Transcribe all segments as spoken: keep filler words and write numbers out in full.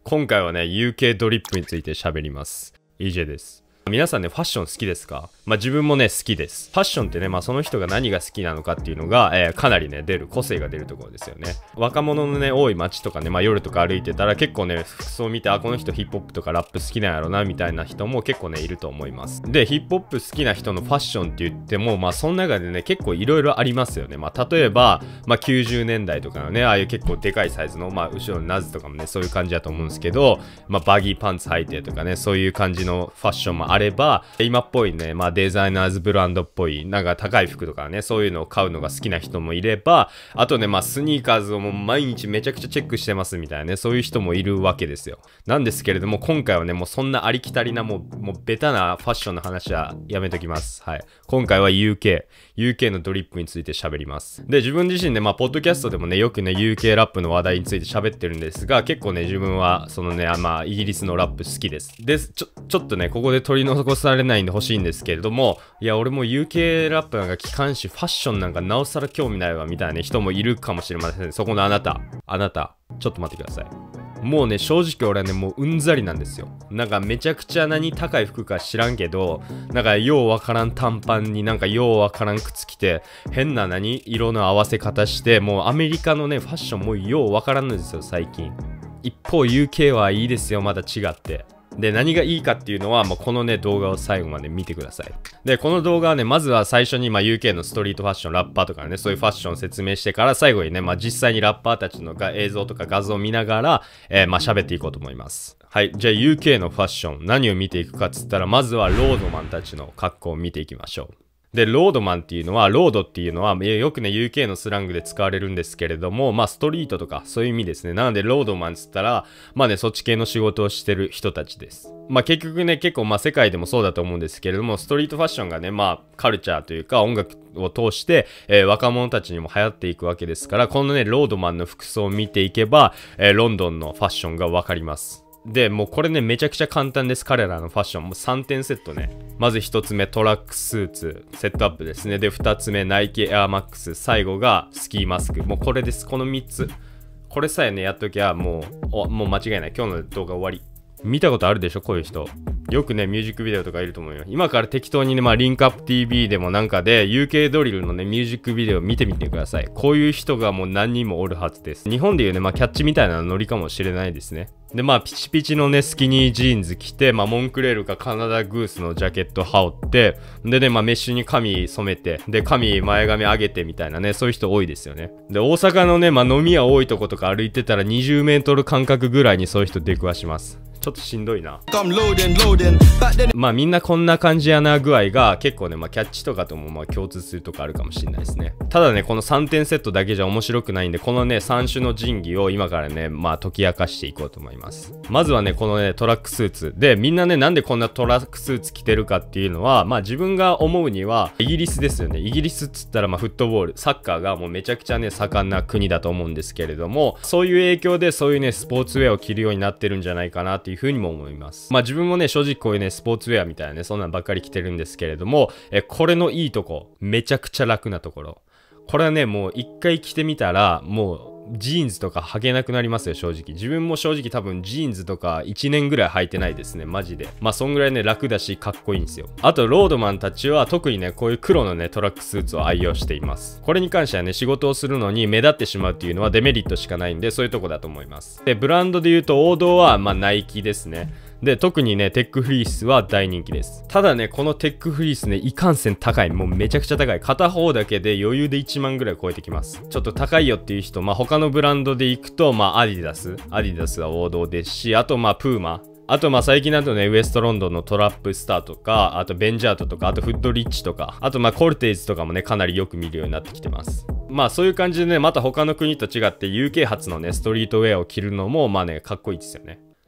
今回はね、ユーケー ドリップについて喋ります。イージェー です。皆さんね、ファッション好きですか？まあ自分もね、好きです。ファッションってね、まあその人が何が好きなのかっていうのが、えー、かなりね、出る、個性が出るところですよね。若者のね、多い街とかね、まあ夜とか歩いてたら結構ね、服装見て、あ、この人ヒップホップとかラップ好きなんやろな、みたいな人も結構ね、いると思います。で、ヒップホップ好きな人のファッションって言っても、まあその中でね、結構いろいろありますよね。まあ例えば、まあきゅうじゅうねんだいとかのね、ああいう結構でかいサイズの、まあ後ろのナズとかもね、そういう感じだと思うんですけど、まあバギーパンツ履いてとかね、そういう感じのファッションもあれば、今っぽいね、まあデザイナーズブランドっぽい、なんか高い服とかね、そういうのを買うのが好きな人もいれば、あとね、まあスニーカーズをもう毎日めちゃくちゃチェックしてますみたいなね、そういう人もいるわけですよ。なんですけれども、今回はね、もうそんなありきたりな、もう、もうベタなファッションの話はやめときます。はい。今回は ユーケー、ユーケー のドリップについて喋ります。で、自分自身ね、まあ、ポッドキャストでもね、よくね、ユーケー ラップの話題について喋ってるんですが、結構ね、自分は、そのね、まあ、イギリスのラップ好きです。で、ちょ、ちょっとね、ここで取り残されないんで欲しいんですけれども、いや、俺も ユーケー ラップなんか機関誌、ファッションなんかなおさら興味ないわ、みたいな人もいるかもしれません。そこのあなた、あなた、ちょっと待ってください。もうね、正直俺はね、もううんざりなんですよ。なんかめちゃくちゃ何高い服か知らんけど、なんかようわからん短パンになんかようわからん靴着て、変な何色の合わせ方して、もうアメリカのね、ファッションもうようわからんのですよ、最近。一方 ユーケー はいいですよ、まだ違って。で、何がいいかっていうのは、まあ、このね、動画を最後まで見てください。で、この動画はね、まずは最初に、まあ、ユーケー のストリートファッション、ラッパーとかね、そういうファッションを説明してから、最後にね、まあ、実際にラッパーたちのが映像とか画像を見ながら、えー、まあ、喋っていこうと思います。はい。じゃあ、ユーケー のファッション、何を見ていくかっつったら、まずはロードマンたちの格好を見ていきましょう。で、ロードマンっていうのは、ロードっていうのは、よくね、ユーケー のスラングで使われるんですけれども、まあ、ストリートとか、そういう意味ですね。なので、ロードマンっつったら、まあね、そっち系の仕事をしてる人たちです。まあ、結局ね、結構、まあ、世界でもそうだと思うんですけれども、ストリートファッションがね、まあ、カルチャーというか、音楽を通して、えー、若者たちにも流行っていくわけですから、このね、ロードマンの服装を見ていけば、えー、ロンドンのファッションがわかります。で、もうこれね、めちゃくちゃ簡単です。彼らのファッション。もうさんてんセットね。まずひとつめ、トラックスーツ、セットアップですね。で、ふたつめ、ナイキエアマックス。最後がスキーマスク。もうこれです。このみっつ。これさえね、やっときゃ、もう、お、もう間違いない。今日の動画終わり。見たことあるでしょ、こういう人。よくね、ミュージックビデオとかいると思うよ。今から適当にね、まあ、リンクアップ ティーブイ でもなんかで、ユーケー ドリルのね、ミュージックビデオ見てみてください。こういう人がもう何人もおるはずです。日本でいうね、まあ、キャッチみたいなノリかもしれないですね。で、まあ、ピチピチのね、スキニージーンズ着て、まあ、モンクレールかカナダグースのジャケット羽織って、でね、まあ、メッシュに髪染めて、で、髪前髪上げてみたいなね、そういう人多いですよね。で、大阪のね、まあ、飲み屋多いとことか歩いてたらにじゅうメートル間隔ぐらいにそういう人出くわします。ちょっとしんどいな。まあみんなこんな感じやな具合が結構ね、まあキャッチとかともまあ共通するとこあるかもしれないですね。ただね、このさんてんセットだけじゃ面白くないんで、このね、さん種の神器を今からね、まあ解き明かしていこうと思います。まずはね、このね、トラックスーツ。で、みんなね、なんでこんなトラックスーツ着てるかっていうのは、まあ自分が思うには、イギリスですよね。イギリスっつったらまあフットボール、サッカーがもうめちゃくちゃね、盛んな国だと思うんですけれども、そういう影響でそういうね、スポーツウェアを着るようになってるんじゃないかなっていうふうにも思います。まあ自分もね、正直こういうね、スポーツウェアみたいなね、そんなんばっかり着てるんですけれども、え、これのいいとこ、めちゃくちゃ楽なところ。これはね、もう一回着てみたら、もうジーンズとか履けなくなりますよ、正直。自分も正直多分ジーンズとかいちねんぐらい履いてないですね、マジで。まあそんぐらいね、楽だし、かっこいいんですよ。あと、ロードマンたちは特にね、こういう黒のね、トラックスーツを愛用しています。これに関してはね、仕事をするのに目立ってしまうっていうのはデメリットしかないんで、そういうとこだと思います。で、ブランドで言うと王道は、まあナイキですね。で、特にね、テックフリースは大人気です。ただね、このテックフリースね、いかんせん高い。もうめちゃくちゃ高い。片方だけで余裕でいちまんぐらい超えてきます。ちょっと高いよっていう人、まあ他のブランドで行くと、まあアディダス。アディダスは王道ですし、あとまあプーマ。あとまあ最近だとね、ウエストロンドンのトラップスターとか、あとベンジャートとか、あとフッドリッチとか、あとまあコルテーズとかもね、かなりよく見るようになってきてます。まあそういう感じでね、また他の国と違って ユーケー 発のね、ストリートウェアを着るのもまあね、かっこいいですよね。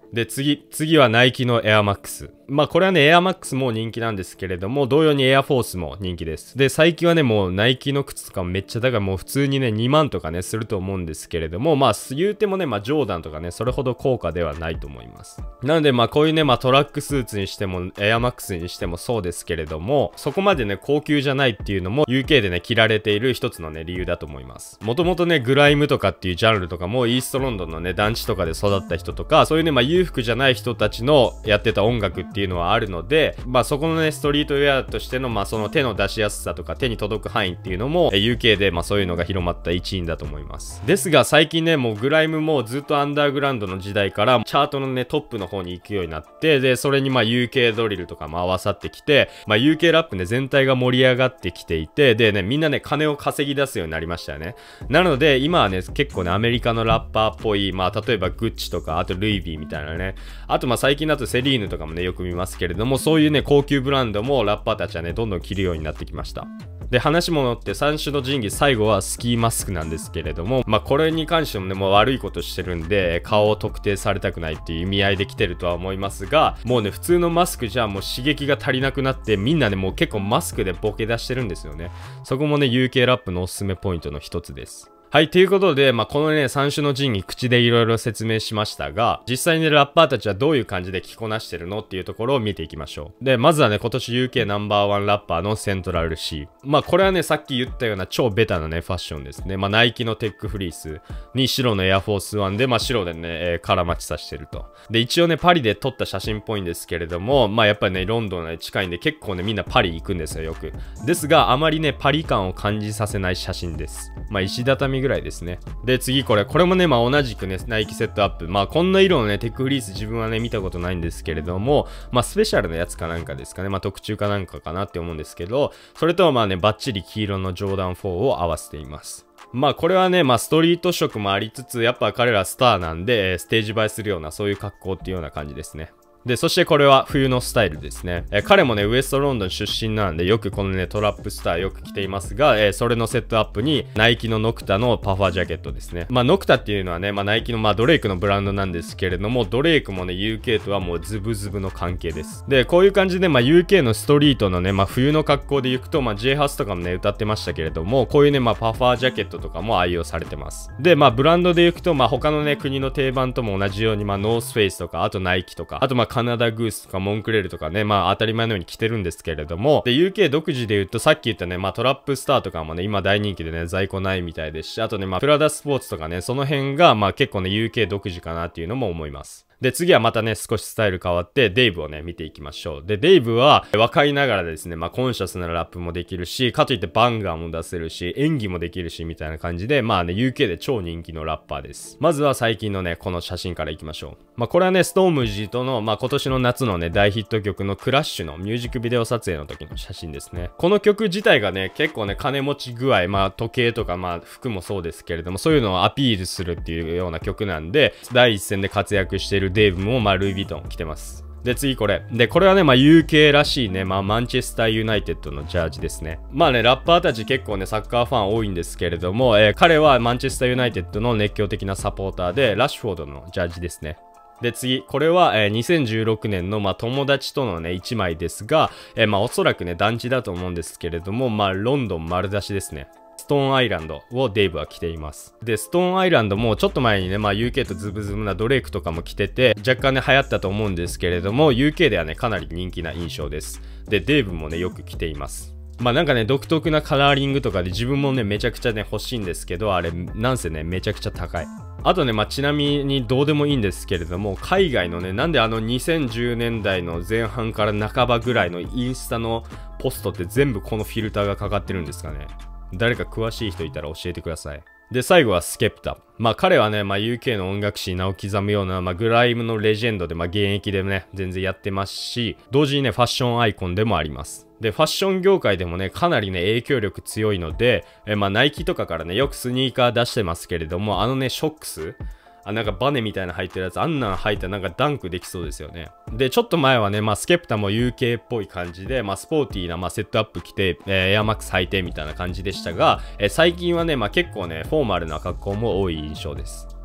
で、次、次はナイキのエアマックス。まあこれはね、エアマックスも人気なんですけれども、同様にエアフォースも人気です。で、最近はね、もうナイキの靴とかめっちゃ高い、もう普通にね、にまんとかね、すると思うんですけれども、まあ言うてもね、まあジョーダンとかね、それほど高価ではないと思います。なのでまあこういうね、まあトラックスーツにしても、エアマックスにしてもそうですけれども、そこまでね、高級じゃないっていうのも ユーケー でね、着られている一つのね、理由だと思います。もともとね、グライムとかっていうジャンルとかも、イーストロンドンのね、団地とかで育った人とか、そういうね、まあ裕福じゃない人たちのやってた音楽っていうのはあるので、まあそこのね、ストリートウェアとしての、まあその手の出しやすさとか手に届く範囲っていうのも、ユーケー でまあそういうのが広まった一因だと思います。ですが最近ね、もうグライムもずっとアンダーグラウンドの時代から、チャートのね、トップの方に行くようになって、で、それにまあ ユーケー ドリルとかも合わさってきて、まあ ユーケー ラップね、全体が盛り上がってきていて、でね、みんなね、金を稼ぎ出すようになりましたよね。なので、今はね、結構ね、アメリカのラッパーっぽい、まあ例えばグッチとか、あとルイビーみたいなね、あとまあ最近だとセリーヌとかもね、よく見ますけれども、そういうね、高級ブランドもラッパーたちはね、どんどん着るようになってきました。で、話も乗って三種の神器、最後はスキーマスクなんですけれども、まあこれに関してもね、もう悪いことしてるんで、顔を特定されたくないっていう意味合いで来てるとは思いますが、もうね、普通のマスクじゃもう刺激が足りなくなって、みんなね、もう結構マスクでボケ出してるんですよね。そこもね、ユーケー ラップのおすすめポイントの一つです。はい、ということで、まあ、このね、三種の神器、口でいろいろ説明しましたが、実際にね、ラッパーたちはどういう感じで着こなしてるのっていうところを見ていきましょう。で、まずはね、今年 ユーケー ナンバーワンラッパーのセントラル C。まあ、これはね、さっき言ったような超ベタなね、ファッションですね。まあ、ナイキのテックフリースに白のエアフォースワンで、まあ、白でね、えー、空待ちさしてると。で、一応ね、パリで撮った写真っぽいんですけれども、まあ、やっぱりね、ロンドンが近いんで、結構ね、みんなパリ行くんですよ、よく。ですが、あまりね、パリ感を感じさせない写真です。まあ、石畳ぐらいですね。で、次これ。これもね、まあ同じくね、ナイキセットアップ。まあこんな色のね、テックフリース自分はね、見たことないんですけれども、まあスペシャルなやつかなんかですかね。まあ特注かなんかかなって思うんですけど、それとはまあね、バッチリ黄色のジョーダンフォーを合わせています。まあこれはね、まあストリート色もありつつ、やっぱ彼らスターなんで、ステージ映えするような、そういう格好っていうような感じですね。で、そしてこれは冬のスタイルですね。えー、彼もね、ウエストロンドン出身なんで、よくこのね、トラップスターよく着ていますが、えー、それのセットアップに、ナイキのノクタのパファージャケットですね。まあ、ノクタっていうのはね、まあ、ナイキの、まあ、ドレイクのブランドなんですけれども、ドレイクもね、ユーケー とはもうズブズブの関係です。で、こういう感じで、まあ、ユーケー のストリートのね、まあ、冬の格好で行くと、まあ、J ハウスとかもね、歌ってましたけれども、こういうね、まあ、パファージャケットとかも愛用されてます。で、まあ、ブランドで行くと、まあ、他のね、国の定番とも同じように、まあ、ノースフェイスとか、あとナイキとか、あとまあ、カナダグースとか、モンクレールとかね、まあ当たり前のように着てるんですけれども、で、ユーケー 独自で言うと、さっき言ったね、まあトラップスターとかもね、今大人気でね、在庫ないみたいですし、あとね、まあプラダスポーツとかね、その辺が、まあ結構ね、ユーケー 独自かなっていうのも思います。で、次はまたね、少しスタイル変わって、デイブをね、見ていきましょう。で、デイブは、若いながらですね、まあ、コンシャスなラップもできるし、かといってバンガーも出せるし、演技もできるし、みたいな感じで、まあね、ユーケー で超人気のラッパーです。まずは最近のね、この写真からいきましょう。まあ、これはね、ストームジーとの、まあ、今年の夏のね、大ヒット曲のクラッシュのミュージックビデオ撮影の時の写真ですね。この曲自体がね、結構ね、金持ち具合、まあ、時計とか、まあ、服もそうですけれども、そういうのをアピールするっていうような曲なんで、第一線で活躍しているデイブも、まあ、ルイ・ヴィトン着てます。で、次これ。で、これはね、まあ ユーケー らしいね、まあマンチェスターユナイテッドのジャージですね。まあね、ラッパーたち結構ね、サッカーファン多いんですけれども、えー、彼はマンチェスターユナイテッドの熱狂的なサポーターで、ラッシュフォードのジャージですね。で、次。これは、えー、にせんじゅうろくねんの、まあ、友達とのね、一枚ですが、えー、まあ、おそらくね、団地だと思うんですけれども、まあ、ロンドン丸出しですね。ストーンアイランドをデイブは着ています。で、ストーンアイランドもちょっと前にね、まあ ユーケー とズブズブなドレイクとかも着てて、若干ね、流行ったと思うんですけれども、ユーケー ではね、かなり人気な印象です。で、デイブもね、よく着ています。まあなんかね、独特なカラーリングとかで自分もね、めちゃくちゃね、欲しいんですけど、あれ、なんせね、めちゃくちゃ高い。あとね、まあ、ちなみにどうでもいいんですけれども、海外のね、なんであのにせんじゅうねんだいの前半から半ばぐらいのインスタのポストって全部このフィルターがかかってるんですかね。誰か詳しい人いたら教えてください。で、最後はスケプタ。まあ彼はね、まあ ユーケー の音楽史に名を刻むような、まあグライムのレジェンドで、まあ現役でね、全然やってますし、同時にね、ファッションアイコンでもあります。で、ファッション業界でもね、かなりね、影響力強いので、えまあナイキとかからね、よくスニーカー出してますけれども、あのね、ショックスあ、なんかバネみたいな入ってるやつ、あんなん入ったらなんかダンクできそうですよね。で、ちょっと前はね、まあスケプタも ユーケー っぽい感じで、まあスポーティーな、まあ、セットアップ着て、えー、エアマックス履いてみたいな感じでしたが、えー、最近はね、まあ結構ね、フォーマルな格好も多い印象です。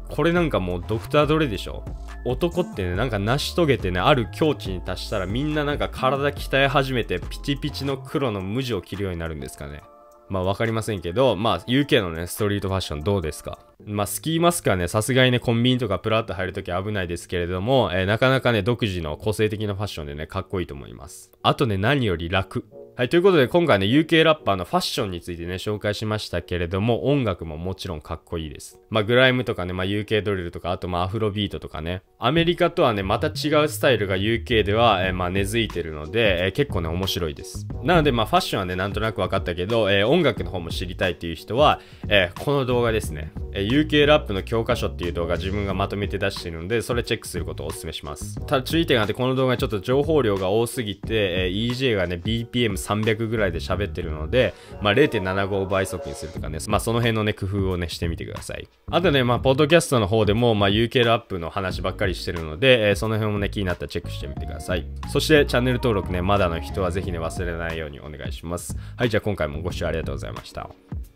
これなんかもうドクター・ドレでしょ。男ってね、なんか成し遂げてね、ある境地に達したらみんななんか体鍛え始めてピチピチの黒の無地を着るようになるんですかね。まあわかりませんけど、まあ ユーケー のね、ストリートファッションどうですか？まあスキーマスクはね、さすがにね、コンビニとかプラッと入るとき危ないですけれども、えー、なかなかね、独自の個性的なファッションでね、かっこいいと思います。あとね、何より楽。はい、ということで今回ね、ユーケー ラッパーのファッションについてね、紹介しましたけれども、音楽ももちろんかっこいいです。まあ、グライムとかね、まあ、ユーケー ドリルとか、あとまあ、アフロビートとかね、アメリカとはね、また違うスタイルが ユーケー では、えー、まあ、根付いてるので、えー、結構ね、面白いです。なので、まあ、ファッションはね、なんとなく分かったけど、えー、音楽の方も知りたいっていう人は、えー、この動画ですね、えー、ユーケー ラップの教科書っていう動画自分がまとめて出しているので、それチェックすることをお勧めします。ただ注意点があって、この動画ちょっと情報量が多すぎて、えー、イージェー がね、ビーピーエムさんびゃく ぐらいで喋ってるので、まあ、れいてんななご 倍速にするとかね、まあ、その辺のね、工夫をね、してみてください。あとね、まあ、ポッドキャストの方でも、まあ、ユーケー ラップの話ばっかりしてるので、えー、その辺もね、気になったらチェックしてみてください。そして、チャンネル登録ね、まだの人はぜひね、忘れないようにお願いします。はい、じゃあ今回もご視聴ありがとうございました。